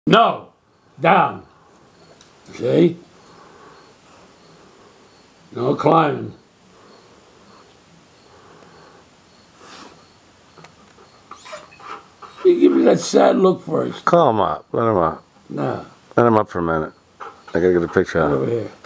No. Down. See? No climbing. You give me that sad look first. Call him up. Let him up. No. Let him up for a minute. I gotta get a picture of him. Over here.